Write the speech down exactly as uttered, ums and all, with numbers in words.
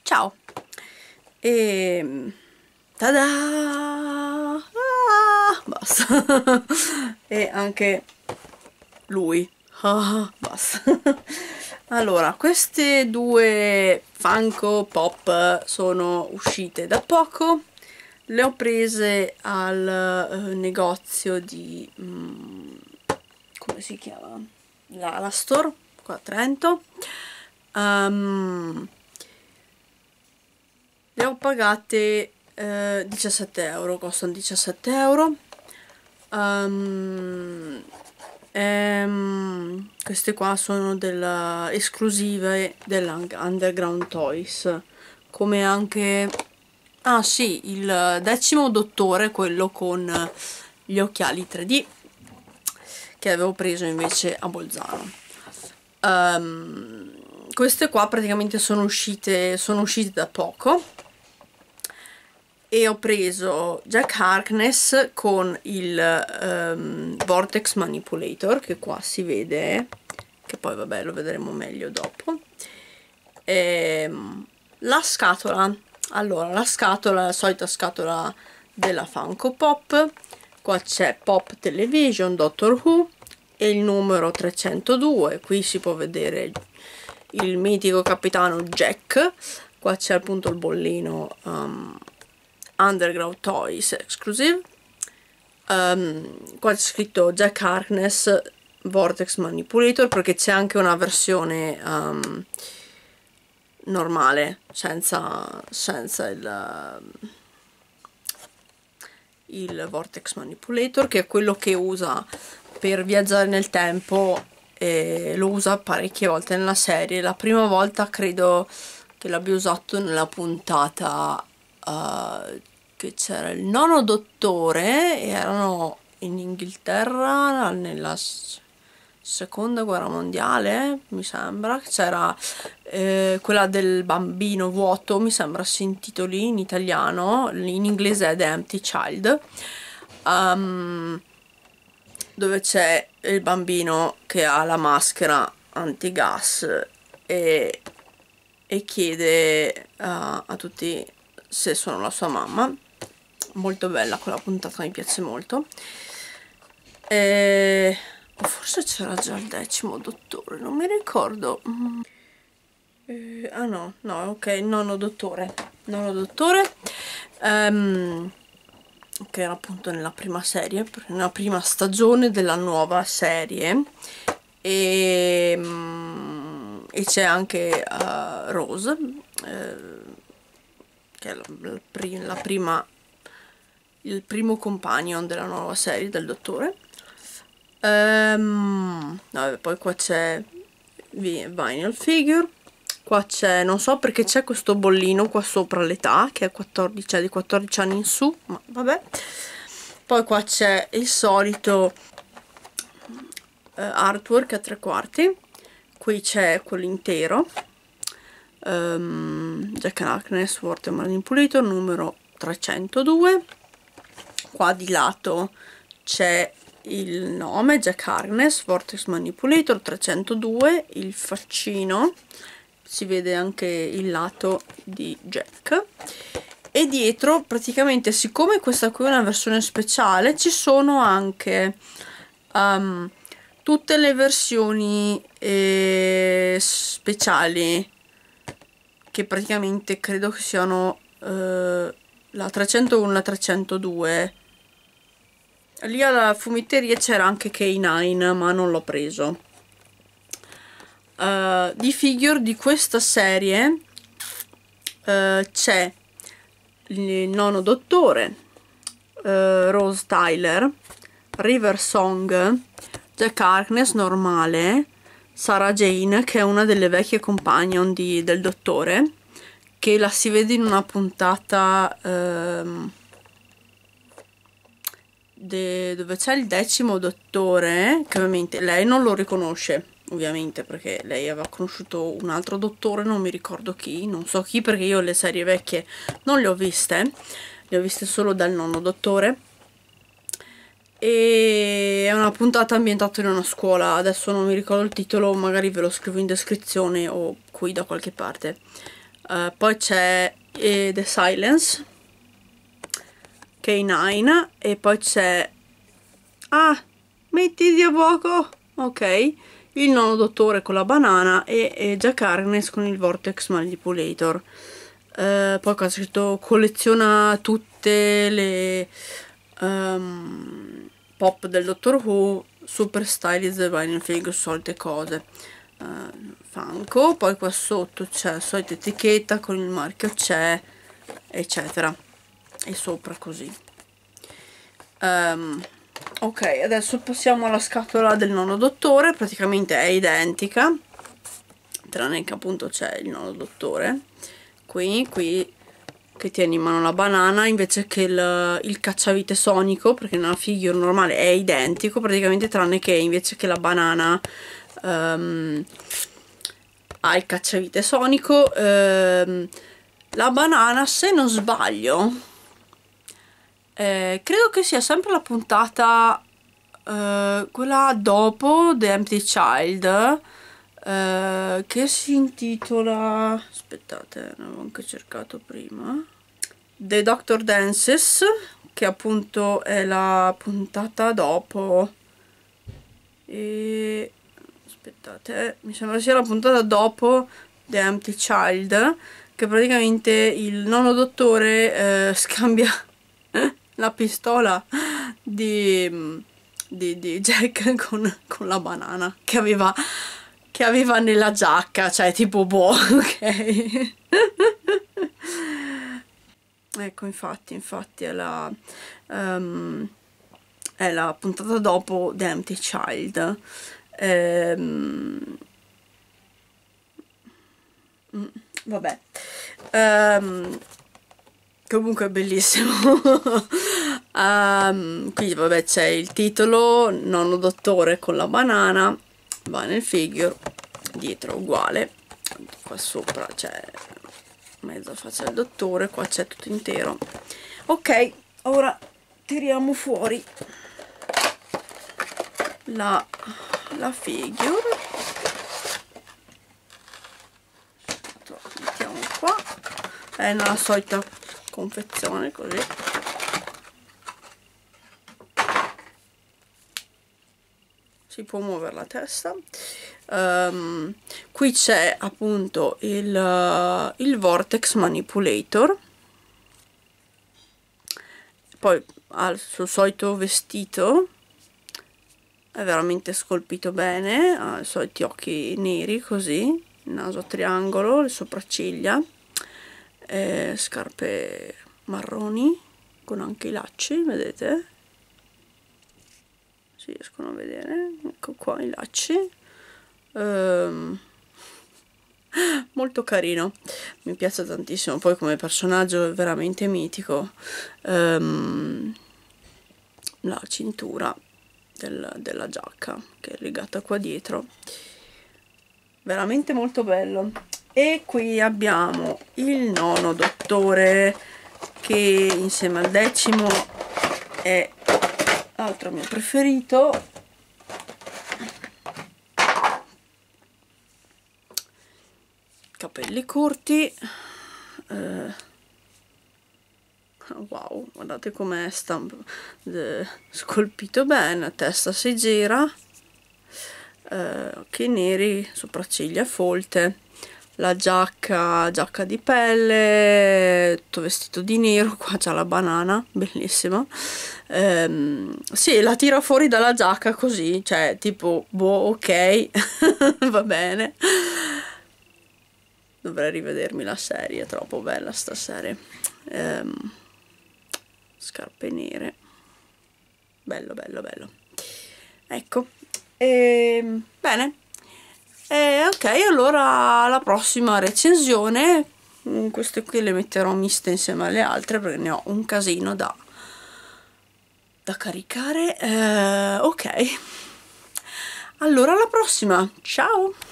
ciao! E tada! Ah, basta. E anche lui. Ah, basta. Allora, queste due Funko Pop sono uscite da poco. Le ho prese al uh, negozio di um, come si chiama? La, la Store qua a Trento. Um, le ho pagate uh, diciassette euro, costano diciassette euro. Um, ehm, queste qua sono della, esclusive dell'Underground Toys, come anche ah sì, il decimo dottore, quello con gli occhiali tre D che avevo preso invece a Bolzano. Um, queste qua praticamente sono uscite sono uscite da poco e ho preso Jack Harkness con il um, Vortex Manipulator, che qua si vede, che poi vabbè lo vedremo meglio dopo. E la scatola, allora la scatola, la solita scatola della Funko Pop. Qua c'è Pop Television, Doctor Who e il numero trecentodue. Qui si può vedere il mitico capitano Jack. Qua c'è appunto il bollino um, Underground Toys Exclusive. Um, qua c'è scritto Jack Harkness Vortex Manipulator, perché c'è anche una versione um, normale, senza, senza il, il Vortex Manipulator, che è quello che usa per viaggiare nel tempo, e lo usa parecchie volte nella serie. La prima volta credo che l'abbia usato nella puntata uh, che c'era il nono dottore e erano in Inghilterra nella seconda guerra mondiale, mi sembra. C'era eh, quella del bambino vuoto, mi sembra si intitoli in italiano, in inglese è The Empty Child, um, dove c'è il bambino che ha la maschera antigas e, e chiede uh, a tutti se sono la sua mamma. Molto bella quella puntata, mi piace molto. E forse c'era già il decimo dottore, non mi ricordo. Mm. Eh, ah no, no, ok, nono dottore. Nono dottore. Um, che era appunto nella prima serie, nella prima stagione della nuova serie. E, um, e c'è anche uh, Rose, eh, che è la, la, la prima, il primo companion della nuova serie del dottore. Um, vabbè, poi qua c'è Vinyl Figure. Qua c'è, non so perché c'è questo bollino qua sopra l'età, che è quattordici, cioè di quattordici anni in su, ma vabbè. Poi qua c'è il solito uh, artwork a tre quarti. Qui c'è quello intero, um, Jack Harkness Vortex Manipulator numero trecentodue. Qua di lato c'è il nome Jack Harkness Vortex Manipulator trecentodue, il faccino, si vede anche il lato di Jack, e dietro praticamente, siccome questa qui è una versione speciale, ci sono anche um, tutte le versioni eh, speciali, che praticamente credo che siano eh, la trecentouno e la trecentodue. Lì alla fumetteria c'era anche K nove, ma non l'ho preso. Uh, di figure di questa serie uh, c'è il nono dottore, uh, Rose Tyler, River Song, Jack Harkness normale, Sarah Jane, che è una delle vecchie companion di, del dottore, che la si vede in una puntata uh, de, dove c'è il decimo dottore, che ovviamente lei non lo riconosce, ovviamente, perché lei aveva conosciuto un altro dottore, non mi ricordo chi, non so chi, perché io le serie vecchie non le ho viste, le ho viste solo dal nono dottore. E è una puntata ambientata in una scuola, adesso non mi ricordo il titolo, magari ve lo scrivo in descrizione o qui da qualche parte. uh, poi c'è eh, The Silence K nove e poi c'è ah mettiti a fuoco, ok, il nono dottore con la banana e, e Jack Harkness con il Vortex Manipulator. Uh, poi qua c'è scritto colleziona tutte le um, pop del Doctor Who, super stylized vinyl figure, solite cose. Uh, Funko, poi qua sotto c'è la solita etichetta con il marchio c'è, eccetera, e sopra così. Um, ok, adesso passiamo alla scatola del nono dottore, praticamente è identica, tranne che appunto c'è il nono dottore. Qui, qui che tiene in mano la banana invece che il, il cacciavite sonico, perché nella figure normale è identico praticamente, tranne che invece che la banana um, ha il cacciavite sonico, um, la banana, se non sbaglio, eh, credo che sia sempre la puntata uh, quella dopo The Empty Child, Uh, che si intitola, aspettate, l'avevo anche cercato prima, The Doctor Dances, che appunto è la puntata dopo, e aspettate, mi sembra sia la puntata dopo The Empty Child, che praticamente il nono dottore uh, scambia la pistola di, di, di Jack con, con la banana che aveva che aveva nella giacca, cioè tipo boh, ok. Ecco, infatti, infatti è la um, è la puntata dopo The Empty Child. Um, vabbè, um, comunque è bellissimo. um, quindi vabbè, c'è il titolo nono dottore con la banana, va nel figure, dietro uguale, qua sopra c'è mezza faccia del dottore, qua c'è tutto intero. Ok, ora tiriamo fuori la, la figure, mettiamo qua, è nella solita confezione così. Si può muovere la testa. Um, qui c'è appunto il, uh, il Vortex Manipulator, poi ha il suo solito vestito, è veramente scolpito bene, ha i soliti occhi neri così, il naso a triangolo, le sopracciglia, eh, scarpe marroni con anche i lacci, vedete? Si riescono a vedere, ecco qua i lacci, um, molto carino, mi piace tantissimo, poi come personaggio è veramente mitico. Um, la cintura del, della giacca che è legata qua dietro, veramente molto bello. E qui abbiamo il nono dottore, che insieme al decimo è l'altro mio preferito. Capelli corti, eh, wow, guardate com'è scolpito bene, la testa si gira, eh, occhi neri, sopracciglia folte, la giacca, giacca di pelle, tutto vestito di nero, qua c'ha la banana, bellissima. Ehm, sì, la tira fuori dalla giacca così, cioè tipo, boh, ok, va bene. Dovrei rivedermi la serie, è troppo bella sta serie. Ehm, scarpe nere, bello, bello, bello. Ecco, e, bene. E, ok, allora alla prossima recensione, queste qui le metterò miste insieme alle altre perché ne ho un casino da, da caricare. Eh, ok, allora alla prossima, ciao!